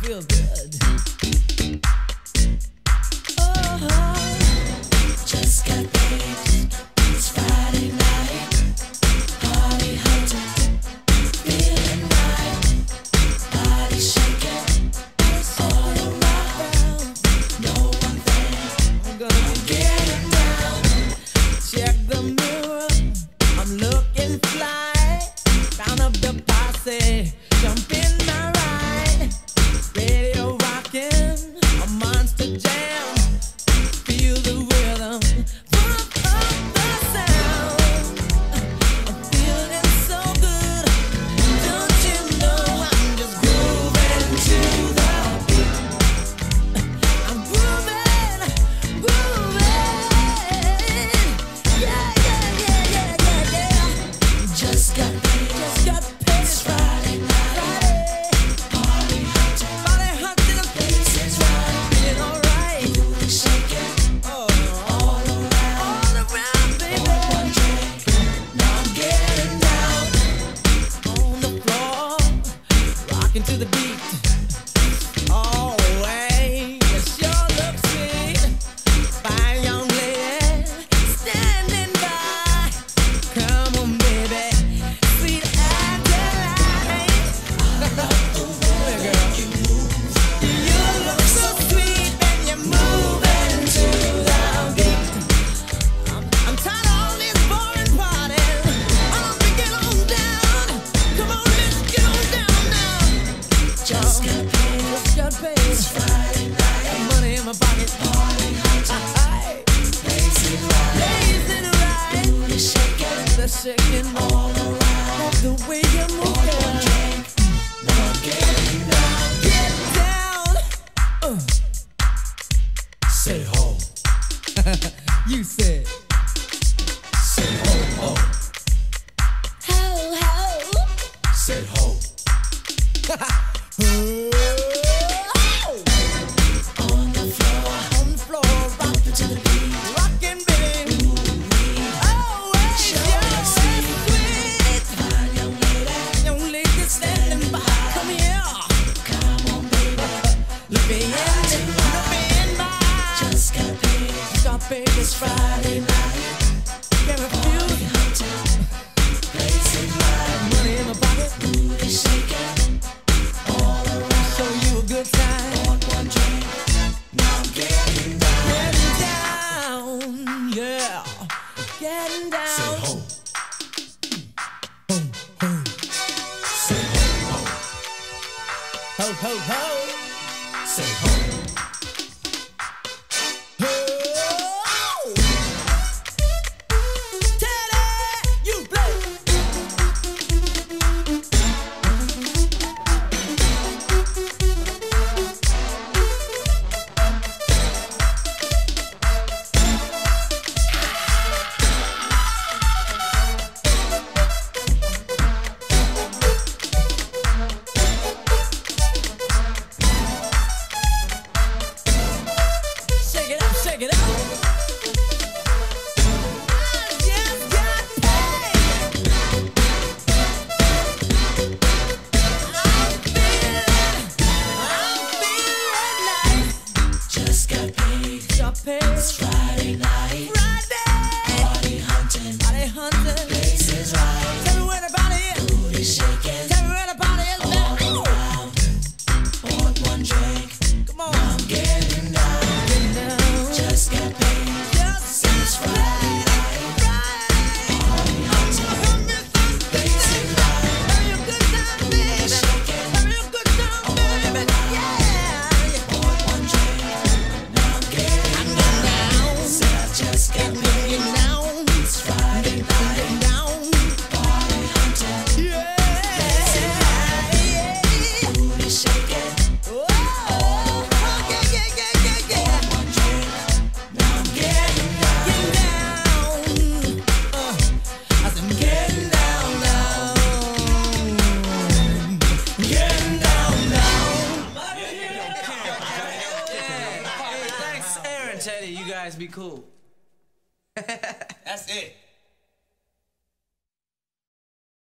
feels good. Just got paid. It's Friday night. Party hunting. Feeling right. Body shaking. All around. No one there. I'm gonna be Getting down. check the mirror. I'm looking fly. Count up the posse. Jump in my ride. Radio rocking. A monster jam. Feel the rhythm. Pump up the sound. I'm feeling so good. Don't you know I'm just grooving to the beat. I'm grooving, grooving. Yeah, yeah, yeah, yeah, yeah, yeah. Just got paid. Just got paid. It's Friday night. Party hunting. Body hunting the Place is right. feeling alright. Booty shaking. Oh, All around. all around, baby. One drink. Now I'm getting down. On the floor, rocking to the beat. Oh, way, you sure look sweet. Fine young lady, standing by. Come on, baby, sweet Adeline. Girl, you look so sweet and you're moving to the beat. I'm tired of all this boring partying. I don't think get on down. Come on, let's get on down now. Just got paid. Just got paid. It's Friday night. Got money in my pocket. Party hunting. Aye, Place is right. blazing right. Booty shaking. The shaking All around. the way you move, One girl. drink. Now I'm getting down. Get down. Say ho. You said. Say ho ho. Ho, ho. Say ho. On the floor. On the floor, rocking To the beat. rockin', baby. Oh, it's Sure your sweet. sweet. Fine young lady. Young lady standing by. Come here. Come on, baby. Look me in my Just got paid. got paid this Friday night. Get a few Hunting. Place is right. money in my pocket. Booty shaking. All around. Show you a good time. One drink. Now I'm getting down. Getting down, yeah. Getting down. Say ho. Say ho ho. Ho, ho, ho. Say ho. Ho. Teddy, you play. Shake it up, shake it up. I just got paid. I'm feeling nice. Just got paid. Got paid. It's Friday night. Friday. Party hunting. Body hunting. Place is right. Tell me where the body is. Booty shaking. Tell me where the body is All now. around. Pour one drink. Come on. I'm getting down. Get down. Just got paid. Just It's Friday night. Party hunting. Place is right. Have a good time, baby. Shaking. Have a good time, baby. Yeah. Pour one drink. Now I'm getting down. Said I just got paid. Get down. It's Friday night. Get down. Party hunting. Yeah. Booty shaking. Oh, yeah, yeah, yeah, yeah, yeah. One drink. Now I'm getting down. Get down. I said, getting down now. Getting down now. Thanks, Aaron, Teddy. You guys be cool. That's it.